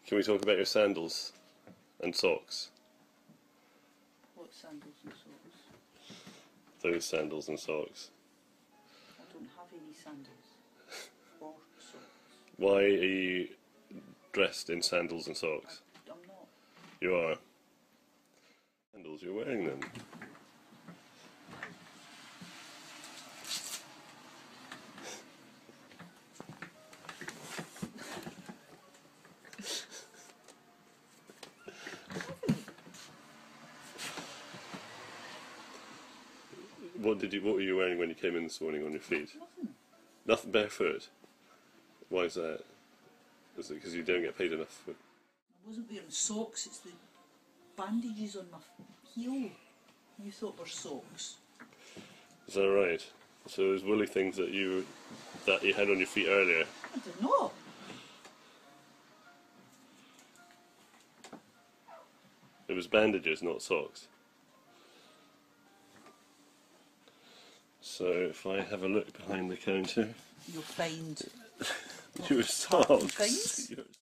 Can we talk about your sandals and socks? What sandals and socks? Those sandals and socks. I don't have any sandals or socks. Why are you dressed in sandals and socks? I'm not. You are. Sandals, you're wearing them. What were you wearing when you came in this morning on your feet? Nothing. Nothing, barefoot? Why is that? Is it because you don't get paid enough? I wasn't wearing socks, it's the bandages on my heel. You thought were socks. Is that right? So those woolly things that you had on your feet earlier. I did not. It was bandages, not socks. So if I have a look behind the counter, You'll find your socks. things.